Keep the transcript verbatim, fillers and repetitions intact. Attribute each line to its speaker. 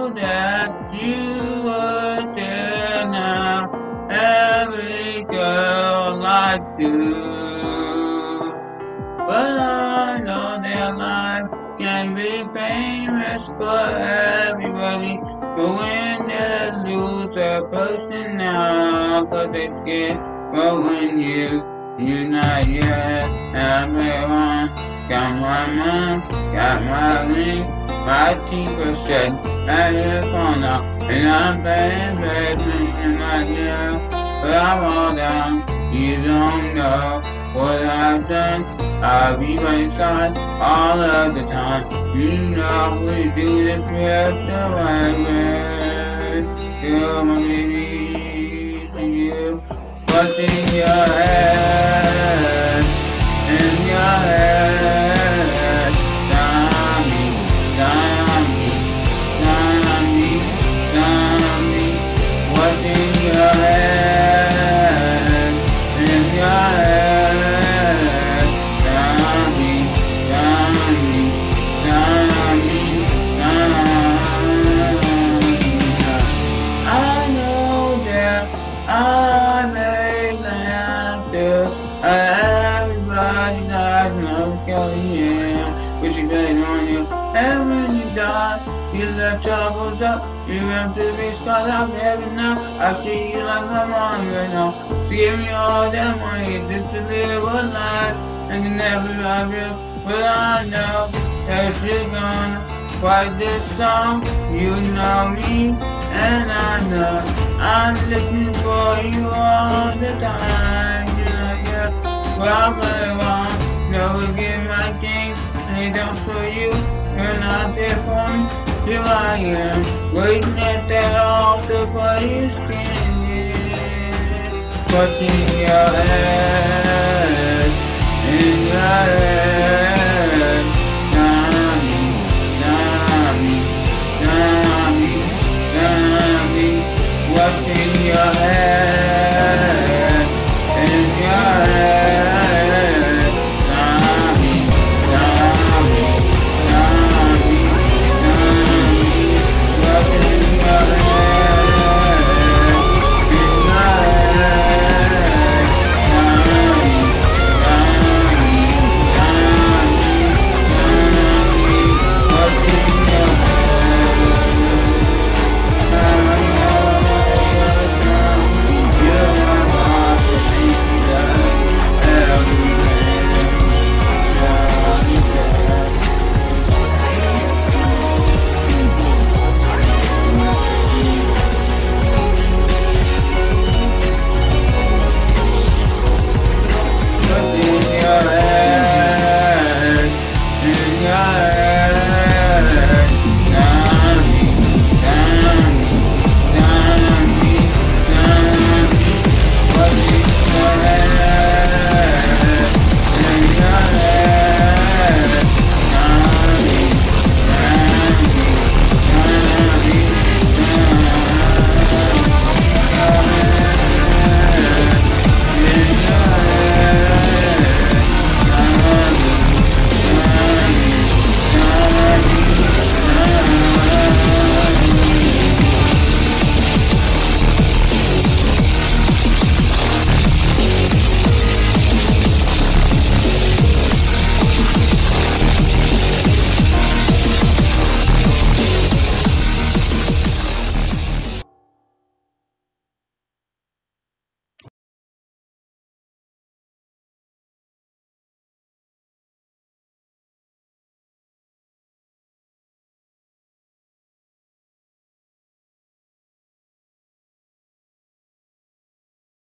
Speaker 1: know that you are there now. Every girl likes you, but I know that life can be famous for everybody. But when they lose a person now, cause they scared. But when you, you're not yet, everyone got my mind, got my ring, my keeper said, I hear phone now, and I'm playing basement in my girl. But I'm all down, you don't know what I've done. I'll be by your side all of the time. You know we do this with the right way. Girl, my baby, to you. What's in your head? In your head. Tommy, Tommy, Tommy, Tommy. What's in your head? In your head. Tommy, Tommy, Tommy, Tommy. I know that I made laughter. Everybody's eyes know yeah. But she played on you. And when you die, you let troubles up. You have to be scarred up every night. I see you like my mom right now. She gave me all that money just to live a life. And you never have you. But I know that you're gonna fight this song. You know me, and I know I'm listening for you all the time. You know, yeah, well, I play along, never get my game, and they don't show you. You're not there for me. Here I am, waiting at that altar for you standing. What's in your head? In your head. Tommy, Tommy, Tommy, Tommy. What's in